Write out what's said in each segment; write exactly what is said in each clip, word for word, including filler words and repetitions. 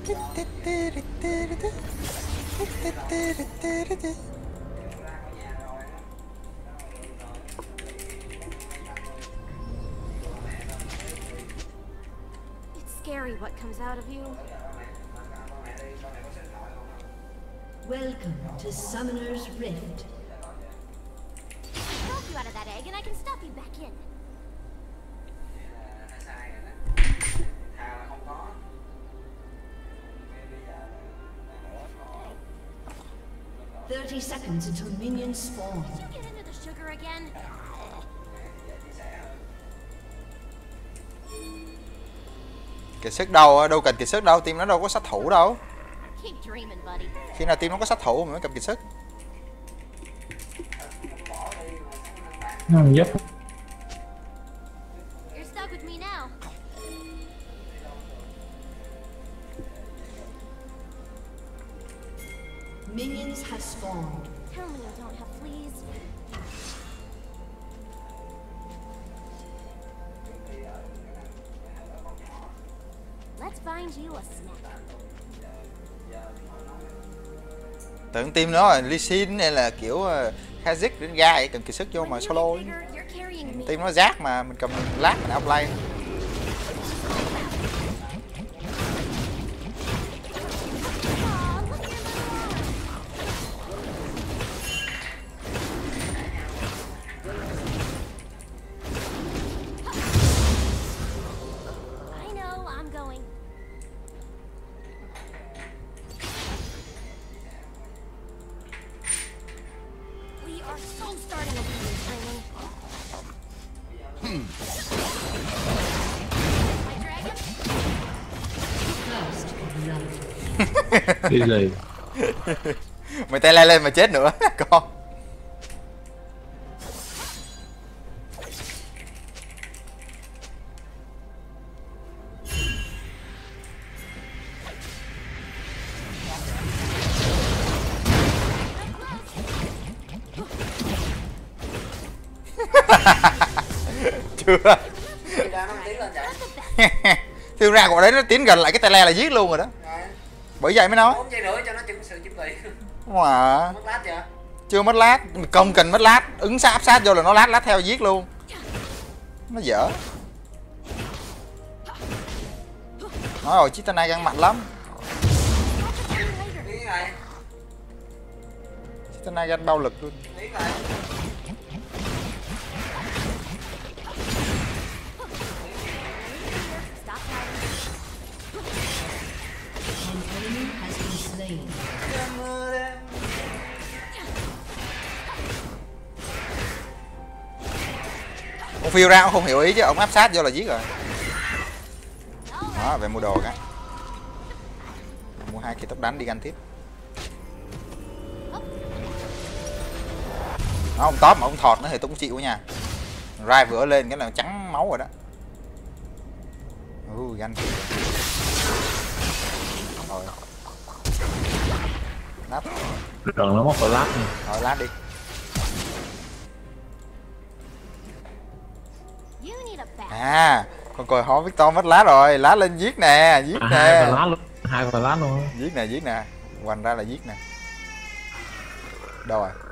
Scary what comes out of you. Welcome to Summoner's Rift. I'll you out of that egg and I can stop you back in. Thirty seconds until minions spawn. Did you get into the sugar again? Kiệt sức đâu, đâu cần kiệt sức đâu, team nó đâu có sát thủ đâu. Keep dreaming, buddy. Khi nào team nó có sát thủ mình mới cầm kiệt sức. Nó giúp. You're stuck with me now. Minions have spawned. Tell me you don't have fleas. Let's find you a snack. Tưởng team nó là Lee Sin hay là kiểu Kha'Zix đến gai cầm kiệt sức vô mà solo. Team nó rác mà mình cầm lát mình outplay. Đi liền. Mày tay le lên mà chết nữa con. Chưa. Tiêu ra quả đấy nó tiến gần lại cái tay le là giết luôn rồi đó. Bởi vậy mới nói. bốn giây nữa cho nó chuẩn sự chuẩn bị. Mà Mất lát chưa? chưa mất lát, không cần mất lát, ứng sát áp sát vô là nó lát lát theo giết luôn. Nó dở. Nói rồi chiếc tên này gan mạnh lắm. Chiếc tên này gan bao lực luôn. Ông phiêu ra ông không hiểu ý chứ ông áp sát vô là giết rồi. Đó, về mua đồ cái. Mua hai cái tốc đánh đi ganh tiếp. Đó, ông top mà ông thọt nữa thì tôi cũng chịu nha. Rai vừa lên cái là trắng máu rồi đó. Ừ, ganh tiếp. Rồi. Lát. Rồi nó mất vào lát. Rồi lát đi. À, con coi hó Victor mất lá rồi, lá lên giết nè, giết à, nè. Hai và lá luôn, hai và lá luôn. Giết nè, giết nè, hoành ra là giết nè. Đâu rồi?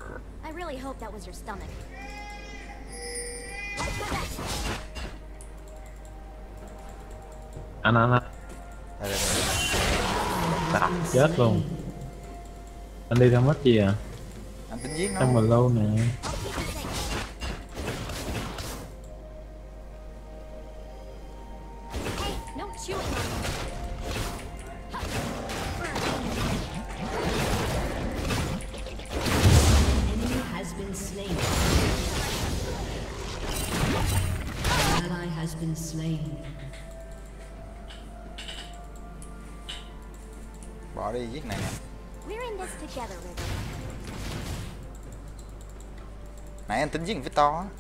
Anh anh anh. Đây, đây, đây. Đập chết luôn. Anh đi theo mất gì à? Anh tính giết nó. Trong mình lâu nè. Bỏ đi giết này nè. Nãy anh tính giết Victor á.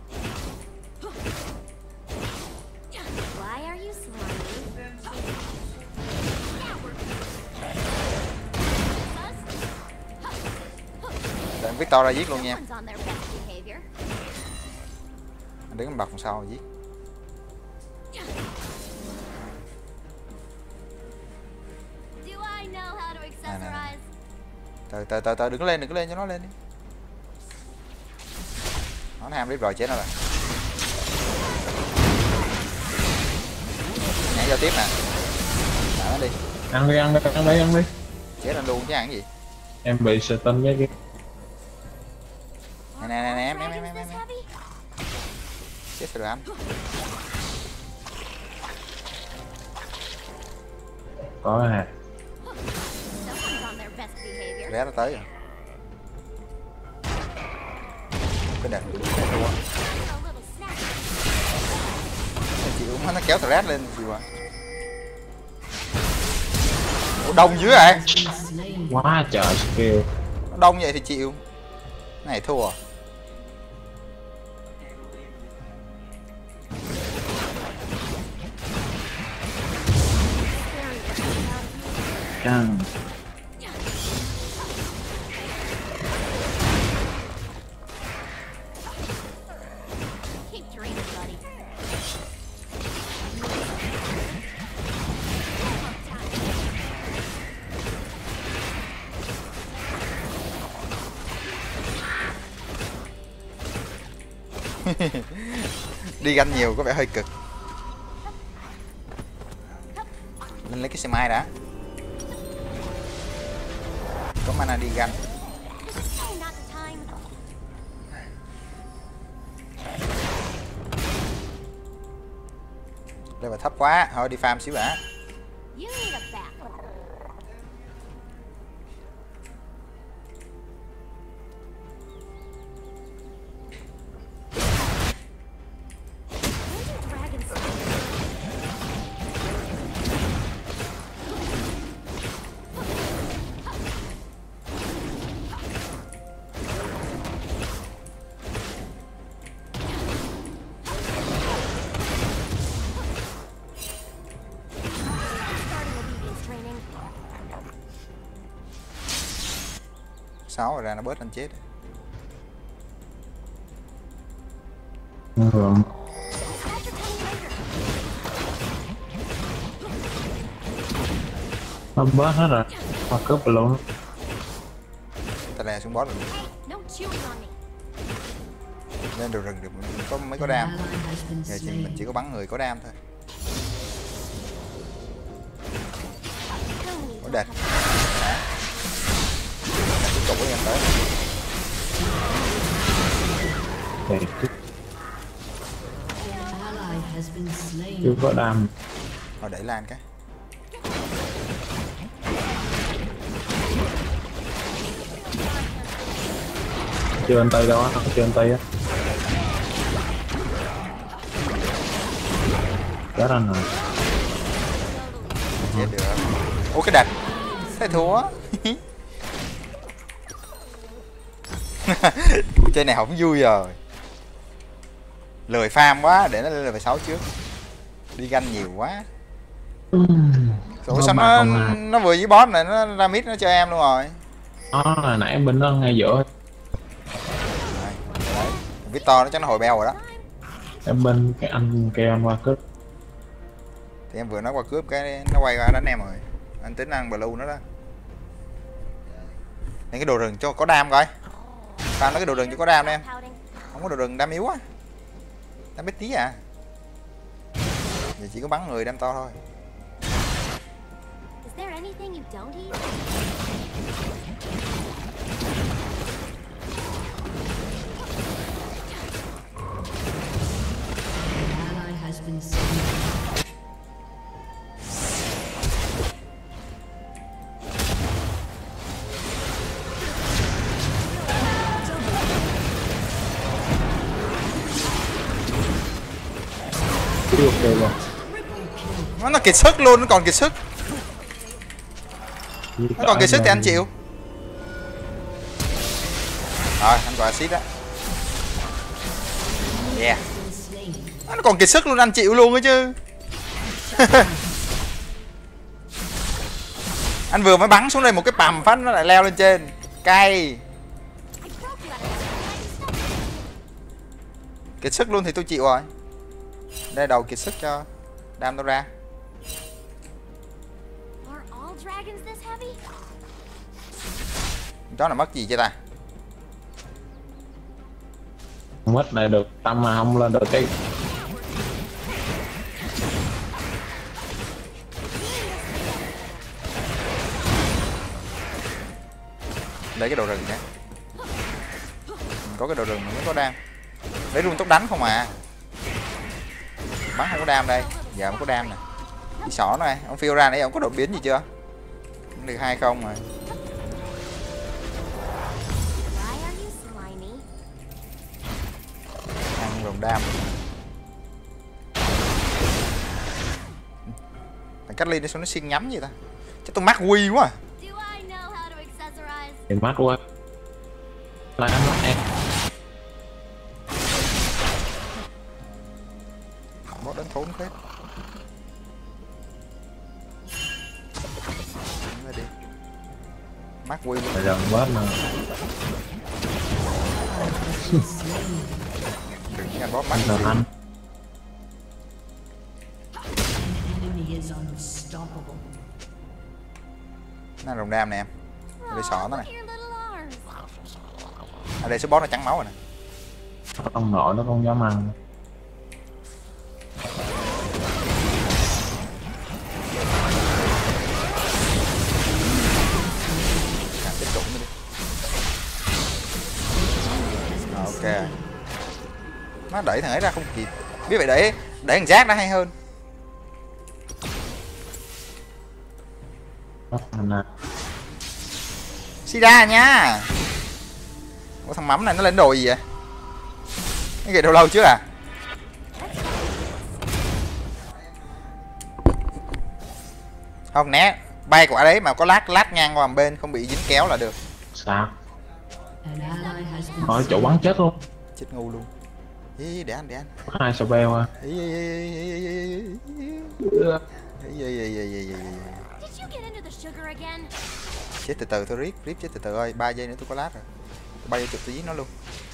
Để Victor ra giết luôn nha. Anh đứng bật sau giết. này, này. accessorize. Từ từ từ từ đừng có lên, đừng có lên cho nó lên đi. Nó ham rip rồi chết nó rồi. Nhảy giao tiếp nè. Đá nó đi. Ăn đi, ăn đi, ăn đi, ăn đi. Chết anh luôn chứ ăn cái gì. Em bị sợ tinh với cái Nè nè nè nè em Are em em dragons em this em. heavy? Chết rồi anh. có hả? Someone's on their best behavior. Ré nó tới rồi. Cái đợt thua. A little snack. Nó chịu nó kéo thread lên chịu à. Ủa đông dưới vậy? Slain. Quá trời skill. Nó đông vậy thì chịu. Này thua. Chăng. Keep dreaming, buddy. Đi ganh nhiều có vẻ hơi cực. Lên lấy cái xe mai đã. Có mana đi ganh. Oh, not the time. Đây mà thấp quá, thôi đi farm xíu đã. You need a back. Where's your dragon sword? Starting obedience training. Sáu rồi ra nó bớt anh chết. Ừ. Guys are coming later. Nó bớt hết rồi. Mà cướp luôn. Ta đè xuống boss rồi. Hey, no chewing on me. Lên đồ rừng được có mấy có An đam. ally has been Giờ chỉ mình slain. chỉ có bắn người có đam thôi. Enemies Có don't đệt. have- Tiếp tục với em tới. Thì chứ Ally has been slain. chưa có đam. Rồi đẩy lan cái. Chưa anh tay đâu á, chưa anh tay á. Chết anh rồi. Chết được. Ủa cái đạch. Thế thua. Chơi này không vui rồi. Lười farm quá để nó lên level sáu trước. Đi ganh nhiều quá. Ủa sao nó nó vừa với boss này nó ra mid nó cho em luôn rồi. Nó là nãy bên nó ngay giữa. Đấy. Victor nó chắc nó hồi beo rồi đó. Em bên cái anh kêu anh qua cướp. Thì em vừa nói qua cướp cái nó quay qua đánh em rồi. Anh tính ăn blue nó đó. Nên cái đồ rừng cho có đam coi. Farm nó cái đồ rừng cho có đam em. pouting. Không có đồ rừng đam yếu á. Đam ít tí à. Giờ chỉ có bắn người đam to thôi. Is there anything you don't eat? Ally has been slain. Chưa ok luôn. Nó nó kiệt sức luôn, nó còn kiệt sức. Nó còn kiệt sức thì anh chịu. Rồi, anh gọi xít đó. Yeah. Been slain. Nó còn kiệt sức luôn, anh chịu luôn ấy chứ. Anh vừa mới bắn xuống đây một cái pầm phát nó lại leo lên trên. Cay. I broke you at the Kiệt sức luôn thì tôi chịu rồi. Đây đầu kiệt sức cho đam nó ra. Are all dragons this heavy? Chó này mất gì chưa ta? Mất này được tâm mà không lên được cái lấy cái đồ rừng nhé. Có cái đồ rừng mà mới có đam. Lấy rung tốc đánh không à. Bắn không có đam đây. Giờ mới có đam nè. Đi xỏ này, ông phiêu ra nãy ông có đột biến gì chưa? Được hai không rồi. Ăn rồng đam. Thằng cách ly nó xuống nó xuyên nhắm gì ta? Chắc tôi mắc quy quá. thì mắt quá. Lại ăn mắt em. Bó đánh thốn phết. Đi. Mắc quy luôn. Rồi bớt mà. Đừng nghe bóp mắt. Rồi anh. Nó rồng đam nè em. Đây xỏ nó này. À đây số boss nó trắng máu rồi nè. Ông nội nó không dám ăn. Tiếp tục đi. Ok. Nó đẩy thằng ấy ra không kịp. Biết vậy đẩy đẩy thằng Jack nó hay hơn. Sida nha. Ủa thằng mắm này nó lên đồ gì vậy? Cái gì đâu lâu trước à? Không né, bay quả đấy mà có lát lát ngang qua một bên không bị dính kéo là được. Sao? Hỏi chỗ bắn chết luôn. Chết ngu luôn. Ý, để anh để anh. Có hai sao beo à. Chết từ từ thôi Rip, Rip chết từ từ ơi, ba giây nữa tôi có lát rồi. Tôi bay vô chụp tôi giết nó luôn.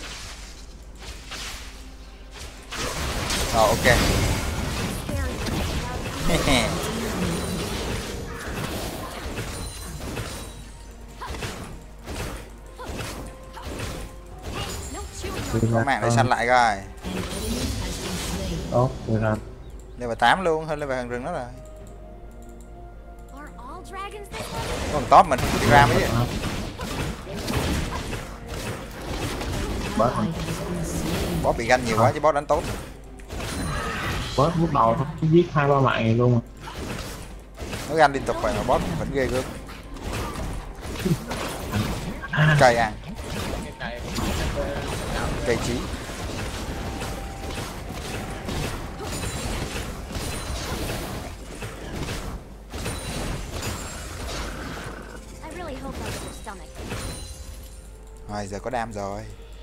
Rồi ok. Có mạng để săn lại coi. Tốt, đưa ra. Level tám luôn, hơn level hàng rừng đó rồi. Còn top mình không đi ra mấy vậy. Boss Boss bị ganh nhiều quá chứ boss đánh tốt. Boss lúc đầu nó giết hai ba mạng luôn. Nó ganh liên tục vậy mà boss vẫn ghê gớm. Cây ăn. Cây trí. Rồi giờ có đam rồi.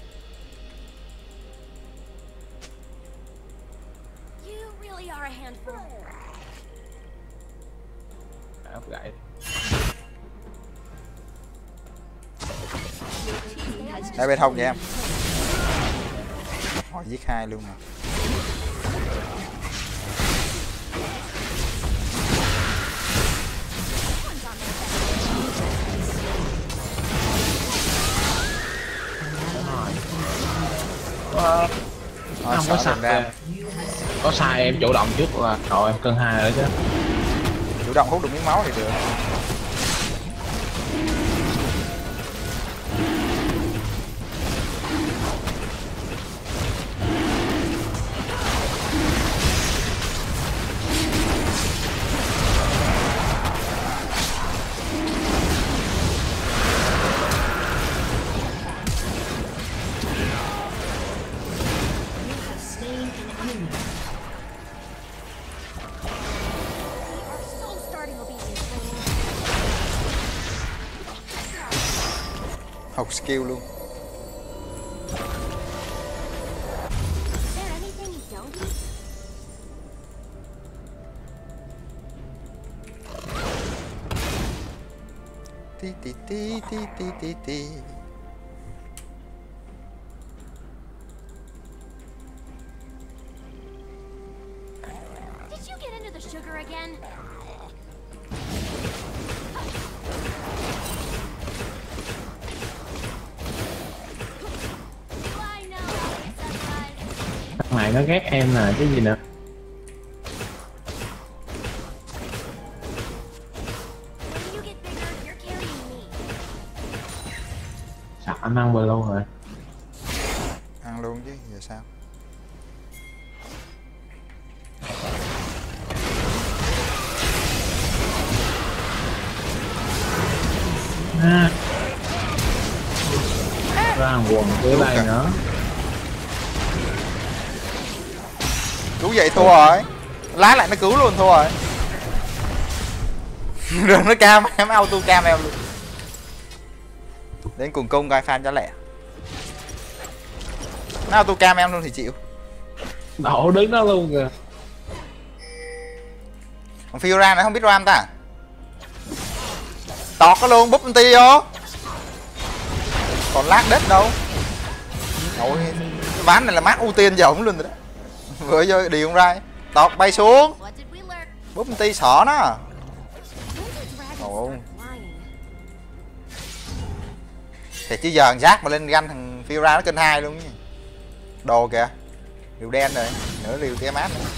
Áp gãy. Đây bên hông vậy em. Họ giết hai luôn mà. Ờ, Rồi, không có sai đam. Có sai em chủ động trước là rồi em cân hai rồi chứ. Chủ động hút được miếng máu thì được. Học skill luôn. Tí tí tí tí tí tí tí. Did you get into the sugar again? này nó ghét em nè, cái gì nữa. When you get bigger, you're carrying me. Sao anh ăn bờ luôn rồi. Ăn luôn chứ giờ sao. À. Ra quần dưới đây kìa. nữa. Cứu vậy thua rồi. Lá lại nó cứu luôn thua rồi. Đừng nó cam em auto cam em luôn. Đến cùng công gai fan cho lẹ. Nó auto cam em luôn thì chịu. Đổ đứng đó luôn kìa. Còn Fiora nó không biết ram ta. Tọt nó luôn, búp ulti vô. Còn lát đất đâu. Ôi, cái ván này là mát ưu tiên giờ luôn rồi đó. Vừa vô điều không ra. Tọt bay xuống. What did we learn? Búp ulti sợ nó. When did dragons Ồ. start lying? Thì chứ giờ thằng Jack mà lên ganh thằng Fiora nó kênh hai luôn nha. Đồ kìa. Rìu đen rồi, nửa rìu tia mát nữa.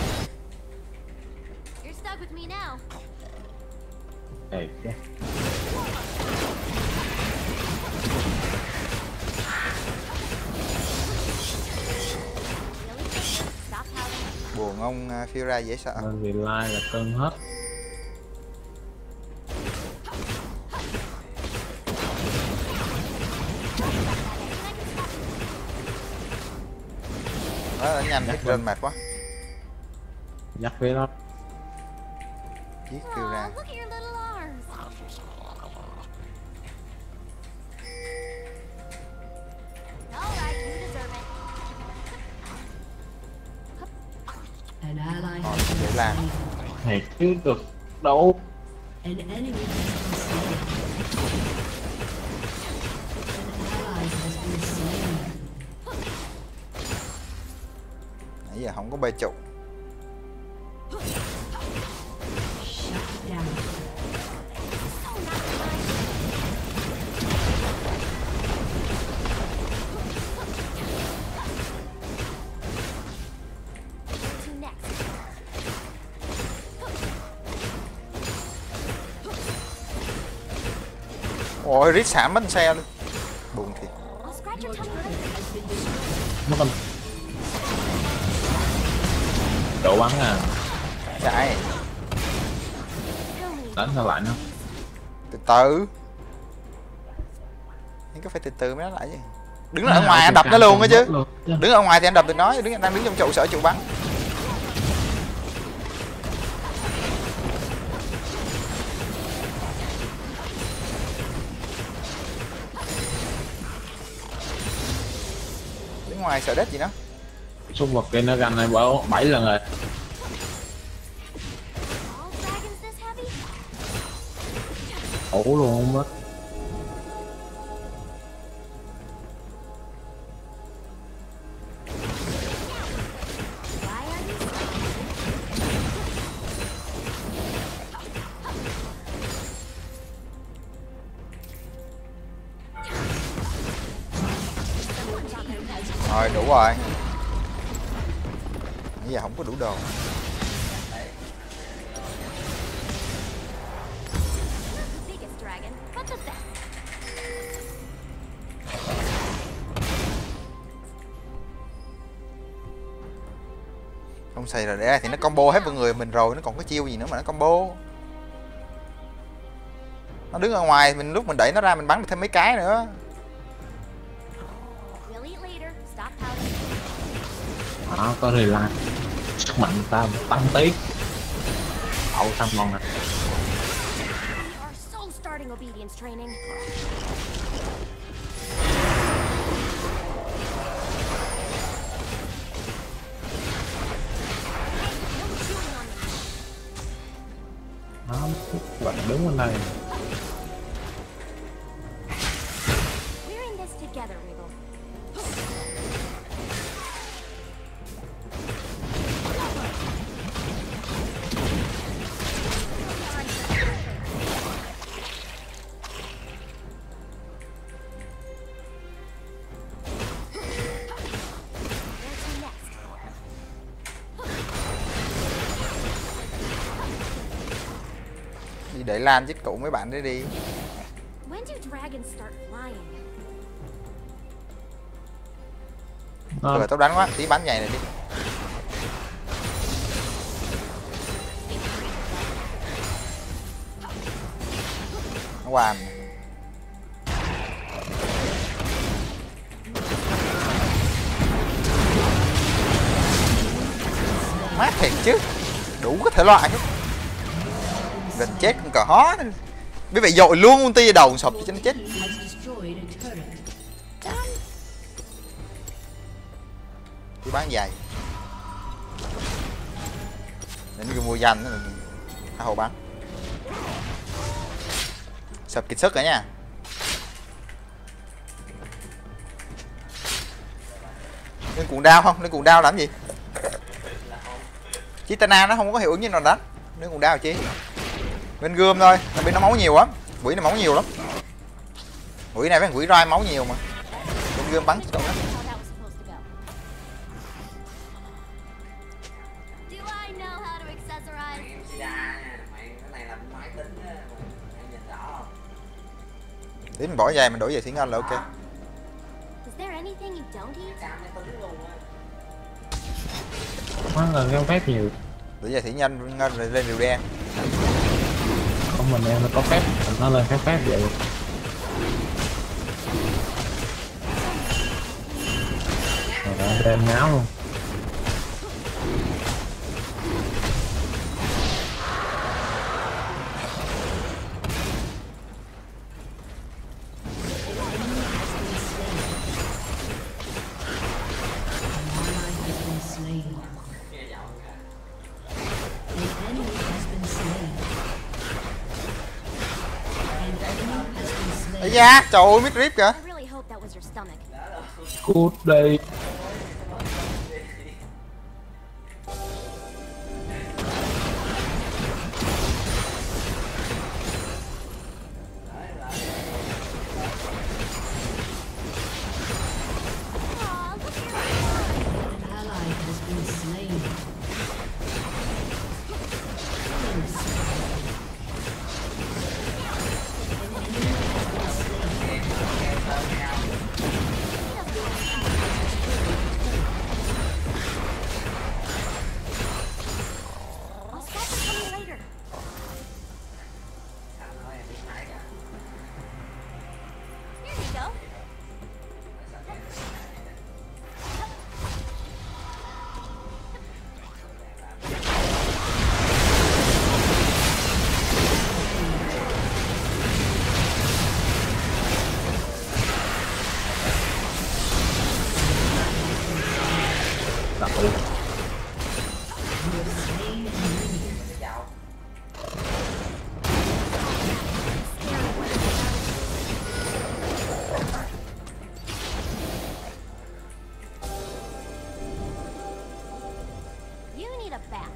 You're stuck with me now. Thiệt chứ. Really bigger. Stop pouting. Buồn ông uh, Fiora dễ sợ. Nên vì like là cân hết. Nó đã nhanh hết rên mệt quá. Dắt phía đó. Giết Fiora. Aw, look at your little arms. All right, you deserve it. An ally Thôi, has để been làm. slain. Thiệt chứ cực đâu. An enemy has been slain. An ally has been slain. Nãy giờ không có bê trụ. Shut down. To next. Ôi, Rít xả mất xe luôn. Buồn thiệt. I'll scratch your tummy later. Mất anh. Độ bắn à. Chạy. Kill me. Đánh sao lại nó. Từ từ. Nhưng có phải từ từ mới nói lại chứ. Đứng ở À, ngoài anh ok, đập nó luôn á chứ. luôn. Đứng ở ngoài thì anh đập được nói, đứng đang đứng trong trụ sợ trụ bắn. Đứng ngoài sợ đất gì đó. Xung vật kia nó ganh này bảo bảy lần rồi. All dragons this heavy? Ủ luôn không mất. Why are you so Rồi đủ rồi. Bây giờ không có đủ đồ. the biggest dragon, but the best? Không xài rồi để thì nó combo hết mọi người mình rồi, nó còn có chiêu gì nữa mà nó combo. Nó đứng ở ngoài mình lúc mình đẩy nó ra mình bắn được thêm mấy cái nữa. We'll eat later. Stop pouting. Đó, có rì lan. Sức mạnh ta tăng tí. Đậu xong ngon nè. We are so starting obedience training. Đó, bạn đứng bên đây. We're in this together, Regal. Where to next? Đi để Lan chích cụ mấy bạn đấy đi. When do dragons start flying? Ờ, Rồi tao đánh quá, tí bắn nhảy này đi. Nó hoàn. Mát thiệt chứ. Đủ các thể loại hết. Gần chết con cờ hó. Biết vậy dội luôn ulti vào đầu sụp cho nó chết. Has destroyed a turret. Tí bán giày. Đến cái mua danh đó là tha hồ bán. Sập kiệt sức rồi nha. Lên cuộn đao không? Lên cuộn đao làm gì? Chitana nó không có hiệu ứng như nào đánh. Lên cuộn đao chi? Bên gươm thôi, tại bên nó máu nhiều lắm. Quỷ này máu nhiều lắm. Quỷ này với quỷ rai máu nhiều mà. Bên gươm bắn chỗ đó. How that was supposed to go. Do I know how to accessorize? Em sẽ đa nha, mày cái này là máy tính á, mày nhìn rõ không? Để mình bỏ giày mình đổi giày Thiển Anh là ok. Is there anything you don't eat? Cam máy tính luôn á. nó là cái phép nhiều. Đổi giày Thiển Anh lên lên điều đen. Không, mình em nó có phép, nó lên phép phép vậy. Rồi đem ngáo luôn. Ây da, trời ơi, mid rip kìa. I really hope that was your stomach. Cút đi. Aw, look at An ally has been slain. Killing spree. I'll stop it coming later. Here you go. Đậu. You need a bath.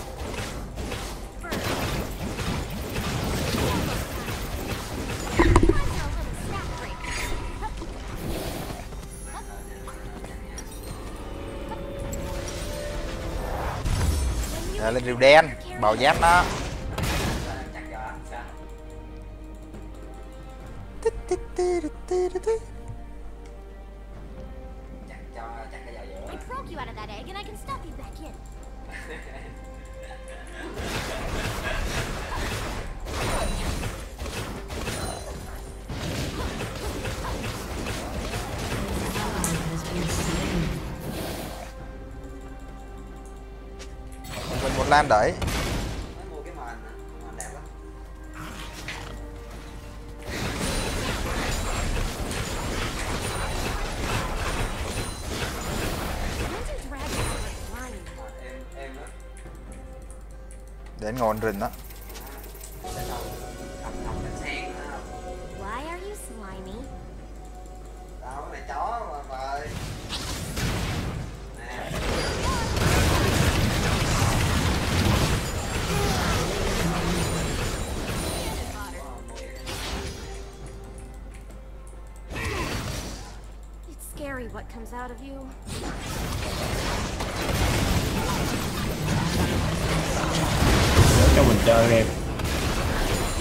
Rồi lên điều đen, bào giáp nó. Chắc cho chắc cái vào giữa. I broke you out of that egg and I can stuff you back in. Ally has been slain. Mình một lan đẩy. Mới mua cái mền nè, mền đẹp lắm. When do dragons start flying? Mền êm êm đó. Để ngon rình đó. Để đâu cầm cầm cái sen nữa không? Why are you slimy? Đâu cái này chó mà bà ơi. Nè. It's scary what comes out of you. Để cho mình chơi em.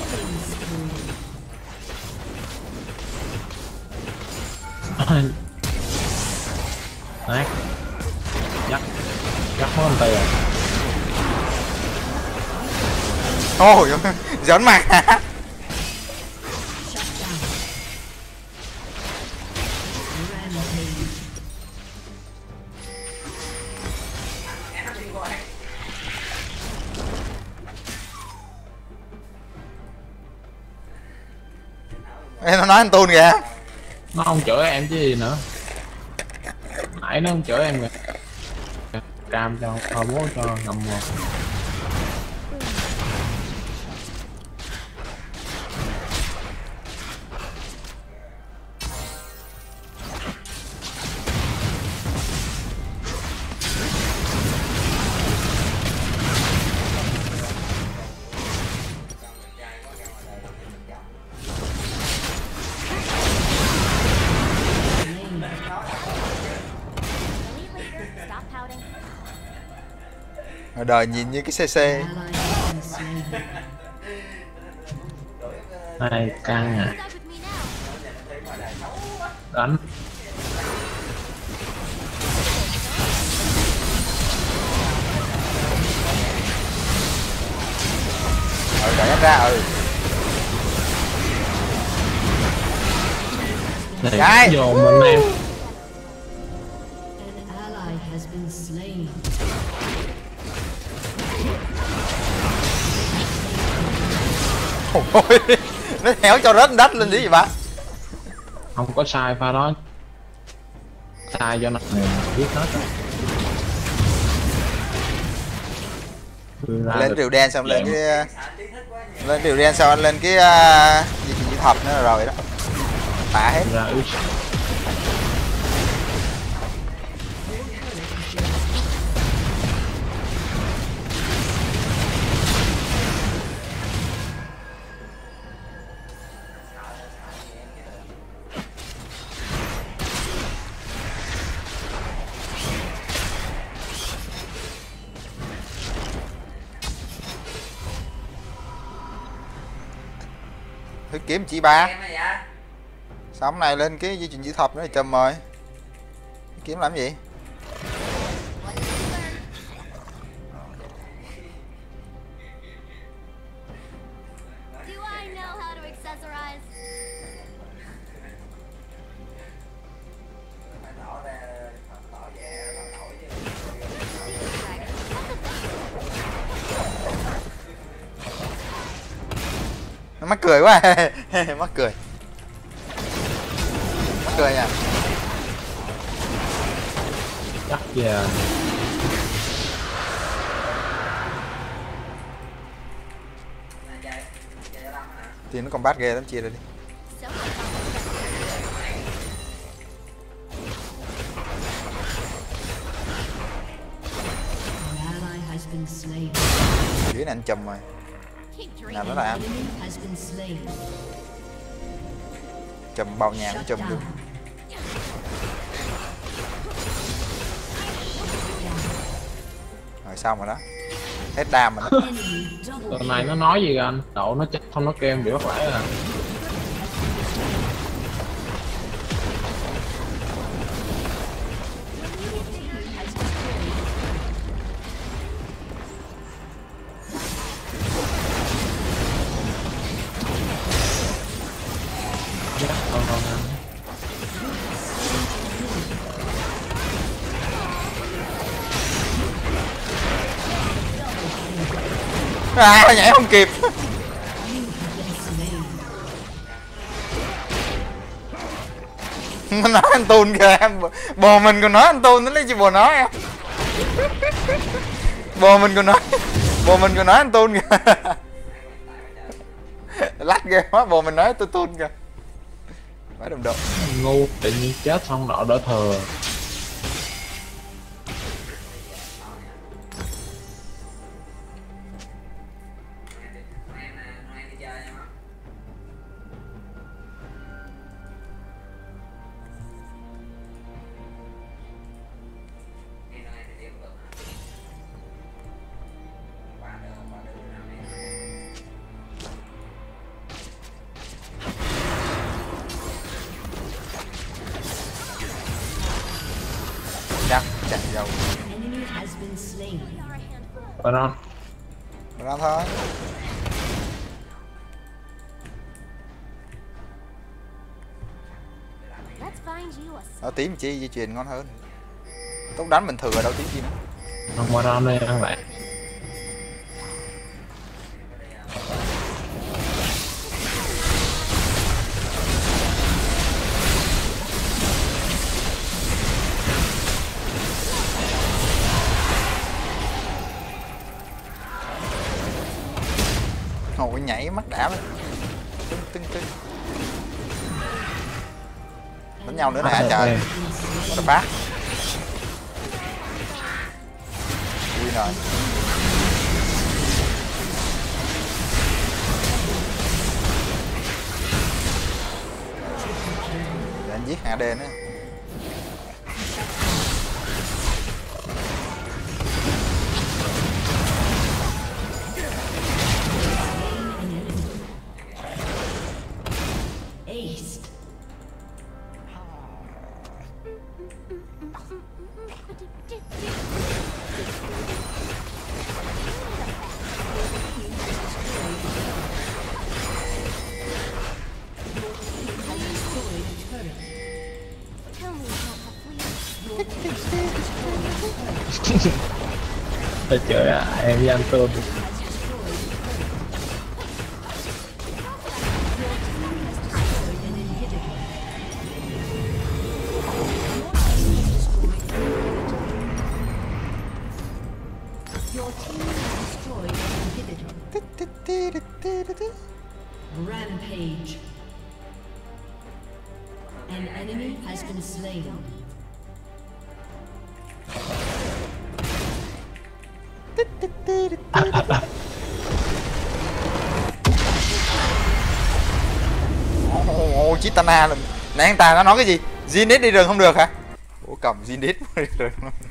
nát dắt dắt mất anh tay rồi. Ôi giỡn mặt hả? Ê, nó nói anh Tun kìa. Nó không chửi em chứ gì nữa, nãy nó không chửi em kìa. Cam cho thôi bố cho ngầm một. Ở đời nhìn như cái xê xê. Hai căng à, đánh Ừ đẩy ra ừ. để Cái. vô mình em. An ally has been slain. Ôi, nó héo cho rớt đất lên gì vậy? Không có sai pha đó, sai cho nó biết hết. Lên rìu đen xong lên cái lên rìu đen xong anh lên cái uh, gì gì thập nữa là rồi đó. Tạ hết. Ra ước. Thứ kiếm chỉ ba. Em này dạ. Xong này lên cái di chuyển chữ thập nữa là chùm rồi. Kiếm làm gì? Do I know how to accessorize? Phải tỏ ra tỏ vẻ tỏ nổi chứ. Nó mắc cười quá. Mắc cười. Mắc cười nha. Chắc giờ Này chơi chơi cho Lâm hả? Thì nó còn bát ghê lắm, chia ra đi. So An ally has been slain. Dưới này anh chùm rồi. keep Nào dreaming. nó là An anh. enemy has been slain. Chùm bao nhà nó Shut chùm down. luôn. Rồi xong rồi đó. Hết đam rồi đó. Enemy double tuần này nó nói gì anh đậu nó chết không, nó kêu em bị bắt lại à. Chắc không không anh. À, nhảy không kịp. been slain. Nó nói anh Tun kìa em. Bồ mình còn nói anh Tun, nó lấy gì bồ nói em. Bồ mình còn nói. Bồ mình còn nói anh Tun kìa. Lách ghê quá, bồ mình nói tôi Tun kìa. Quá đầm độ. Ngu tự nhiên chết xong đỏ đỡ thừa. Em em đi chơi nha má. Em này thì tiếp tục hả? Qua được qua được nào này. chạy đâu. Enemy has been slain. Còn nó Ra thôi. Let's find you a snack. Ở tím chi di truyền ngon hơn. Tốc đánh mình thừa đâu tím chi nữa. không qua đó đây ăn lại. Ngồi nhảy mắt đã lên. Tưng tưng tưng. Đánh nhau nữa nè hả trời. What the fuck. Ui rồi. Để anh giết a đê nữa. Ace. Tell me how to flee. Trời trời ạ, em với anh tôm. Your team has destroyed an inhibitor. Rampage. An enemy has been slain. Ồ, Chitana là nãy anh ta nó nói cái gì? Zinit đi rừng không được hả? Ủa cầm Zinit đi rừng.